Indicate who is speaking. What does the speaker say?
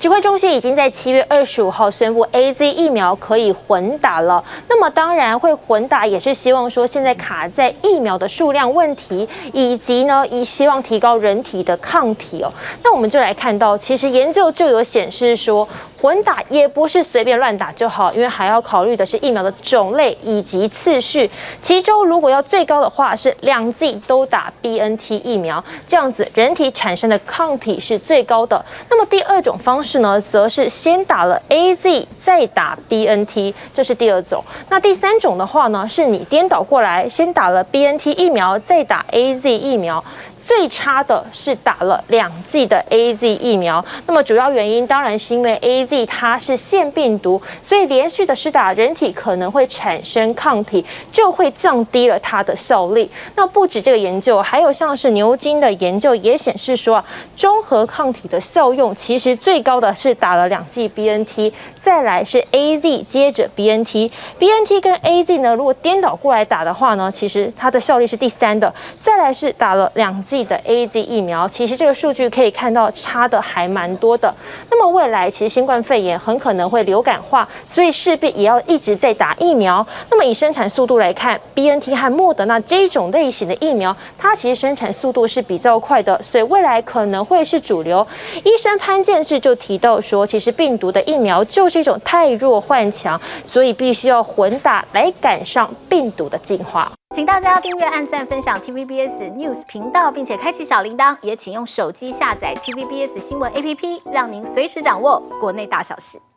Speaker 1: 指挥中心已经在7月25号宣布 AZ 疫苗可以混打了。那么当然会混打，也是希望说现在卡在疫苗的数量问题，以及呢希望提高人体的抗体哦。那我们就来看到，其实研究就有显示说，混打也不是随便乱打就好，因为还要考虑的是疫苗的种类以及次序。其中如果要最高的话，是2剂都打 BNT 疫苗，这样子人体产生的抗体是最高的。那么第二种方式呢，则是先打了 AZ 再打 BNT， 这是第二种。那第三种的话呢，是你颠倒过来，先打了 BNT 疫苗再打 AZ 疫苗。最差的是打了2剂的 AZ 疫苗，那么主要原因当然是因为 AZ 它是腺病毒，所以连续的施打，人体可能会产生抗体，就会降低了它的效力。那不止这个研究，还有像是牛津的研究也显示说，中和抗体的效用其实最高的是打了2剂 BNT， 再来是 AZ 接着 BNT 跟 AZ 呢，如果颠倒过来打的话呢，其实它的效力是第3的，再来是打了2剂的 AZ 疫苗，其实这个数据可以看到差的还蛮多的。那么未来其实新冠肺炎很可能会流感化，所以势必也要一直在打疫苗。那么以生产速度来看 ，BNT 和莫德纳这种类型的疫苗，它其实生产速度是比较快的，所以未来可能会是主流。医生潘建志就提到说，其实病毒的疫苗就是一种太弱换强，所以必须要混打来赶上病毒的进化。
Speaker 2: 请大家订阅、按赞、分享 TVBS News 频道，并且开启小铃铛，也请用手机下载 TVBS 新闻 APP， 让您随时掌握国内大小事。